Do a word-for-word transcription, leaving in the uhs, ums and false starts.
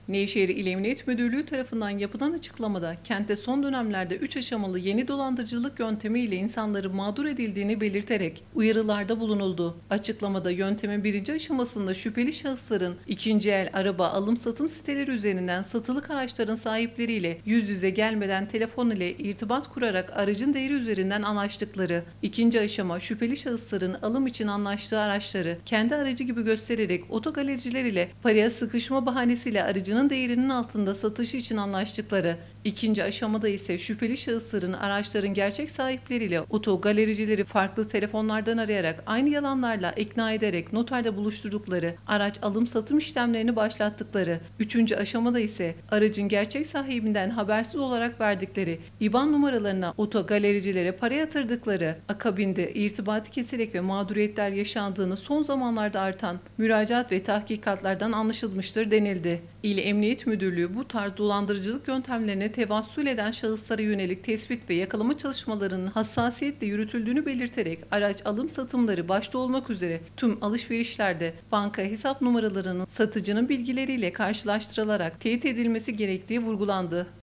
Nevşehir İl Emniyet Müdürlüğü tarafından yapılan açıklamada kentte son dönemlerde üç aşamalı yeni dolandırıcılık yöntemiyle insanların mağdur edildiğini belirterek uyarılarda bulunuldu. Açıklamada yöntemin birinci aşamasında şüpheli şahısların ikinci el araba alım satım siteleri üzerinden satılık araçların sahipleriyle yüz yüze gelmeden telefon ile irtibat kurarak aracın değeri üzerinden anlaştıkları, ikinci aşama şüpheli şahısların alım için anlaştığı araçları kendi aracı gibi göstererek otogalericiler ile paraya sıkışma bahanesiyle aracın değerinin altında satışı için anlaştıkları, ikinci aşamada ise şüpheli şahısların araçların gerçek sahipleriyle otogalericileri farklı telefonlardan arayarak aynı yalanlarla ikna ederek noterde buluşturdukları, araç alım satım işlemlerini başlattıkları, üçüncü aşamada ise aracın gerçek sahibinden habersiz olarak verdikleri İ B A N numaralarına otogalericilere para yatırdıkları, akabinde irtibatı keserek ve mağduriyetler yaşandığını son zamanlarda artan müracaat ve tahkikatlardan anlaşılmıştır denildi. İl Emniyet Müdürlüğü bu tarz dolandırıcılık yöntemlerine tevassül eden şahıslara yönelik tespit ve yakalama çalışmalarının hassasiyetle yürütüldüğünü belirterek araç alım satımları başta olmak üzere tüm alışverişlerde banka hesap numaralarının satıcının bilgileriyle karşılaştırılarak teyit edilmesi gerektiği vurgulandı.